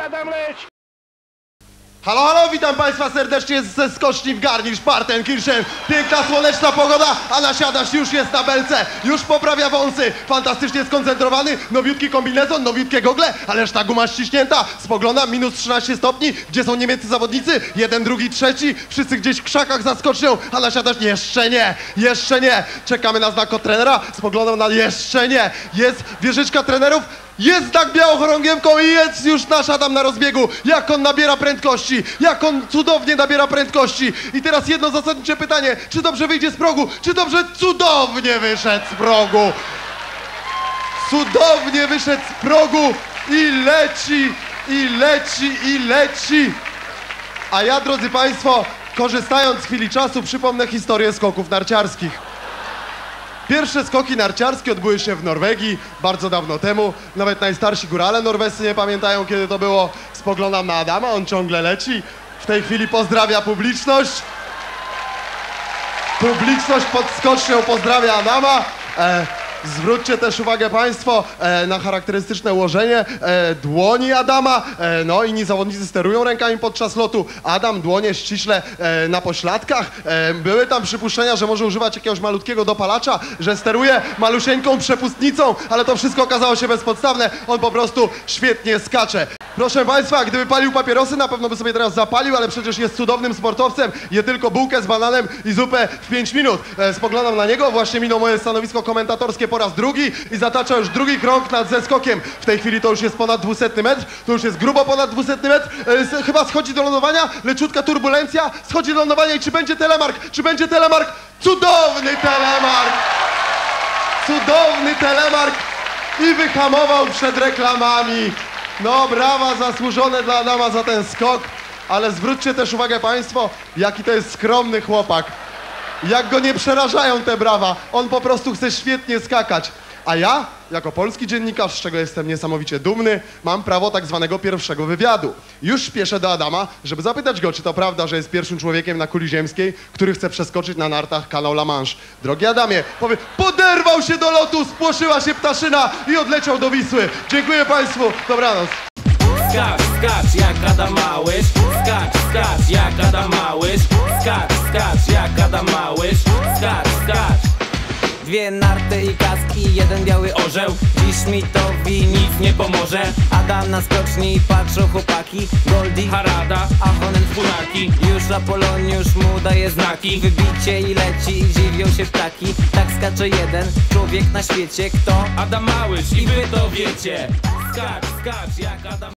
Adam, leć! Halo, halo, witam Państwa serdecznie ze skoczni w Garnisz, Partenkirchen. Piękna, słoneczna pogoda, a nasiadacz już jest na belce. Już poprawia wąsy, fantastycznie skoncentrowany, nowiutki kombinezon, nowiutkie gogle, ależ ta guma ściśnięta. Spoglądam, minus 13 stopni, gdzie są niemieccy zawodnicy? Jeden, drugi, trzeci, wszyscy gdzieś w krzakach za skocznią, a nasiadacz jeszcze nie, jeszcze nie. Czekamy na znak od trenera, spoglądam na jeszcze nie. Jest wieżyczka trenerów. Jest znak białochorągiewką i jest już nasz Adam na rozbiegu. Jak on nabiera prędkości, jak on cudownie nabiera prędkości. I teraz jedno zasadnicze pytanie, czy dobrze wyjdzie z progu, czy dobrze cudownie wyszedł z progu. Cudownie wyszedł z progu i leci, i leci, i leci. A ja, drodzy Państwo, korzystając z chwili czasu, przypomnę historię skoków narciarskich. Pierwsze skoki narciarskie odbyły się w Norwegii bardzo dawno temu. Nawet najstarsi górale norwescy nie pamiętają, kiedy to było. Spoglądam na Adama, on ciągle leci. W tej chwili pozdrawia publiczność. Publiczność pod skocznią pozdrawia Adama. Zwróćcie też uwagę Państwo na charakterystyczne ułożenie dłoni Adama. No, inni zawodnicy sterują rękami podczas lotu. Adam dłonie ściśle na pośladkach. Były tam przypuszczenia, że może używać jakiegoś malutkiego dopalacza, że steruje malusieńką przepustnicą, ale to wszystko okazało się bezpodstawne. On po prostu świetnie skacze. Proszę Państwa, gdyby palił papierosy, na pewno by sobie teraz zapalił, ale przecież jest cudownym sportowcem. Je tylko bułkę z bananem i zupę w 5 minut. Spoglądam na niego, właśnie minął moje stanowisko komentatorskie po raz drugi i zatacza już drugi krąg nad zeskokiem. W tej chwili to już jest ponad 200 metr, to już jest grubo ponad 200 metr. Chyba schodzi do lądowania, leciutka turbulencja, schodzi do lądowania i czy będzie telemark? Czy będzie telemark? Cudowny telemark! Cudowny telemark i wyhamował przed reklamami. No, brawa zasłużone dla Adama za ten skok, ale zwróćcie też uwagę Państwo, jaki to jest skromny chłopak. Jak go nie przerażają te brawa, on po prostu chce świetnie skakać. A ja, jako polski dziennikarz, z czego jestem niesamowicie dumny, mam prawo tak zwanego pierwszego wywiadu. Już śpieszę do Adama, żeby zapytać go, czy to prawda, że jest pierwszym człowiekiem na kuli ziemskiej, który chce przeskoczyć na nartach kanał La Manche. Drogi Adamie, powie, poderwał się do lotu, spłoszyła się ptaszyna i odleciał do Wisły. Dziękuję Państwu, dobranoc. Skacz, skacz jak Adam Małysz. Skacz, skacz jak Adam Małysz. Skacz, skacz jak Adam Małysz. Skacz, skacz. Dwie narty i kaski, jeden biały orzeł. Dziś mi to nic nie pomoże. Adam na skoczni, patrzą chłopaki. Goldie, Harada, a Honen Funaki. Już Apoloniusz mu daje znaki. Wybicie i leci i dziwią się ptaki. Tak skacze jeden człowiek na świecie. Kto? Adam Małysz i wy to wiecie. Skacz, skacz jak Adam